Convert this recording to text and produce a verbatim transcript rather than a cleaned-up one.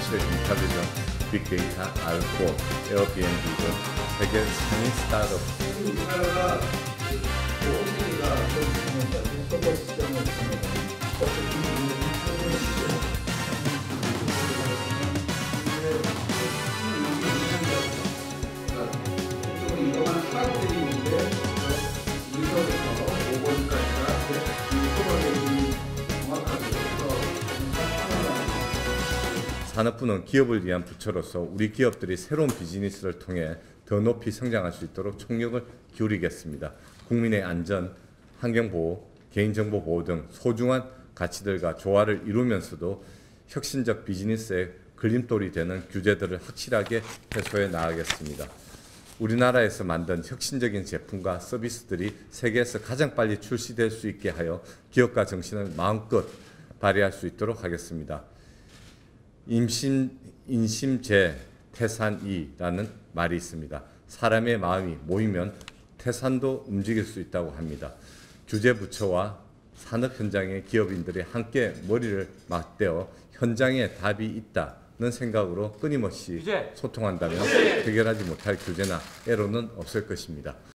아티피셜 인텔리전스, 빅데이터, 알포, 에어비앤비 등 세계 상위 스타트업. 우리나라가 오이디가 서버 시장을 산업부는 기업을 위한 부처로서 우리 기업들이 새로운 비즈니스를 통해 더 높이 성장할 수 있도록 총력을 기울이겠습니다. 국민의 안전, 환경보호, 개인정보 보호 등 소중한 가치들과 조화를 이루면서도 혁신적 비즈니스의 걸림돌이 되는 규제들을 확실하게 해소해 나가겠습니다. 우리나라에서 만든 혁신적인 제품과 서비스들이 세계에서 가장 빨리 출시될 수 있게 하여 기업가 정신을 마음껏 발휘할 수 있도록 하겠습니다. 임신, 인심제 태산이라는 말이 있습니다. 사람의 마음이 모이면 태산도 움직일 수 있다고 합니다. 규제부처와 산업 현장의 기업인들이 함께 머리를 맞대어 현장에 답이 있다는 생각으로 끊임없이 소통한다면 해결하지 못할 규제나 애로는 없을 것입니다.